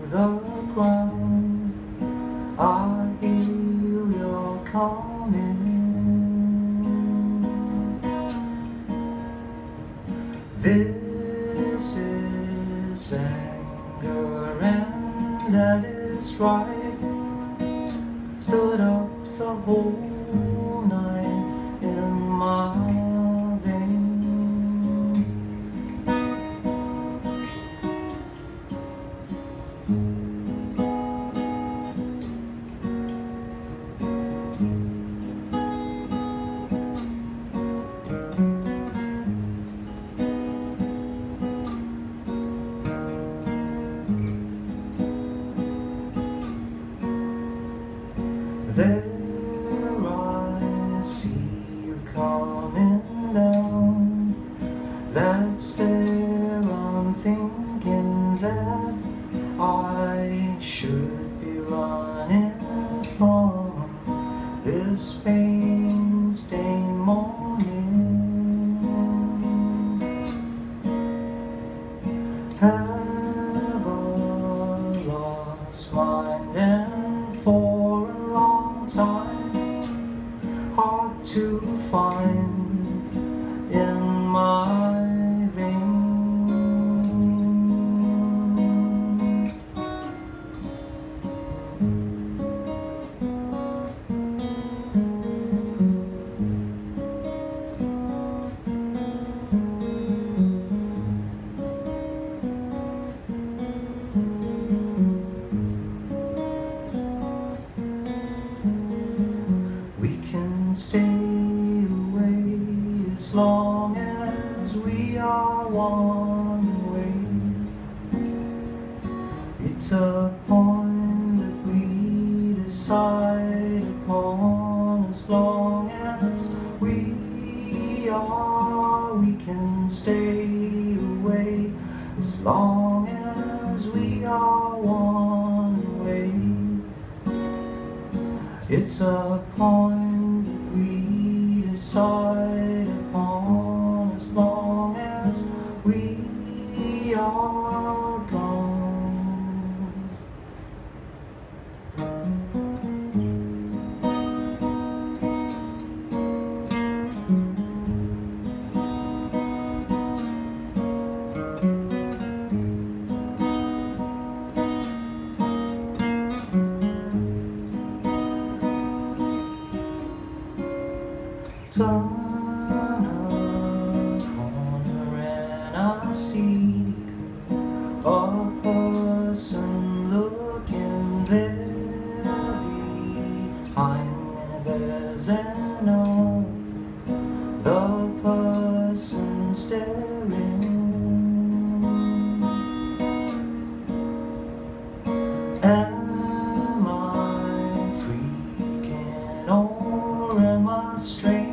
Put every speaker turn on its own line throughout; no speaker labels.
the ground. I feel you're coming. This is anger, and that is right. Stood up the whole night in my veins. There I see you coming down that stair. I'm thinking that I should be running from this pain-stained morning. Have a lost mind, and for a long time, hard to find in my veins. We can stay away as long as we are one way. It's a point that we decide upon. As long as we are, we can stay away. As long as we are one way. It's a point that we decide upon. As long as we are gone. Turn a corner and I see a person looking there behind me. There's an other person staring. Am I freaking or am I strange?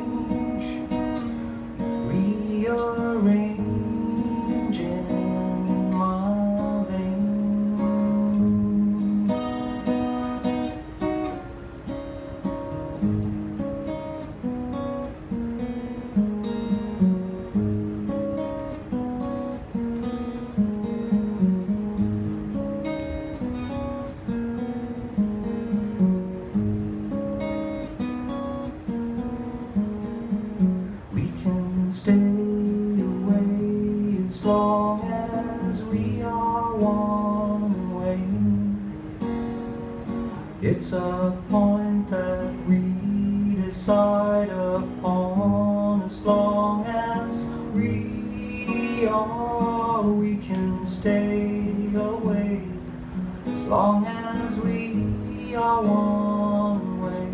Rearranging my veins. We can stay away as long as we are one way. It's a point that we decide upon. As long as we are, we can stay away. As long as we are one way.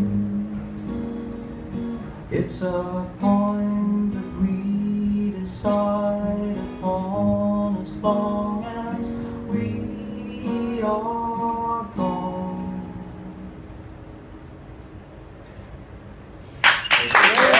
It's a point that we decide upon. As long as we are gone.